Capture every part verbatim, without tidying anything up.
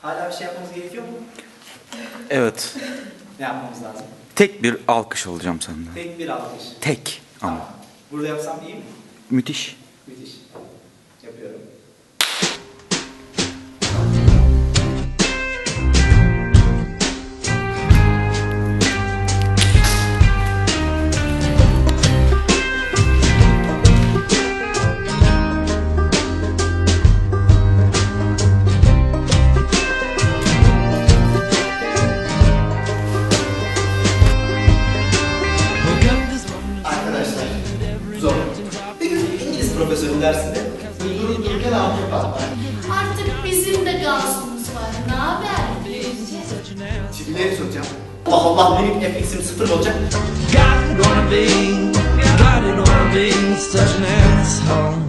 Hala bir şey yapmamız gerekiyor mu? Evet. Ne yapmamız lazım? Tek bir alkış alacağım senden. Tek bir alkış. Tek ama. Tamam. Burada yapsam iyi mi? Müthiş. Müthiş. Yapıyorum. Arkadaşlar, zor. Bir gün İngiliz profesörü dersinde durup dururken altı patlar. Artık bizim de gansumuz var. Ne haber? Çivileri sokacağım. Allah Allah, benim F X'im sıfır olacak. Got it wanna be, got it wanna be such an asshole.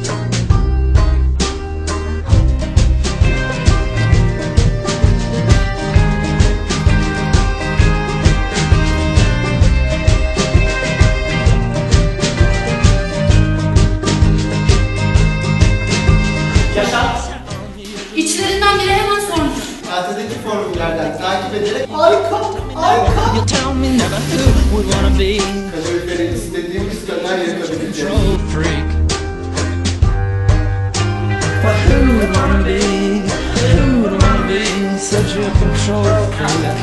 Yaşar, İçlerinden biri hemen sormuş. tahtadaki formüllerden takip ederek harika, harika. You tell me never who would wanna be Kaloriferin istediğimiz kadar yakabileceğiz. control freak. But who would wanna be, who would wanna be such a control freak?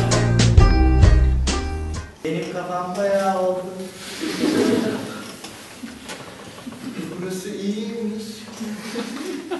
Benim kafam bayağı oldu. Burası iyiymiş.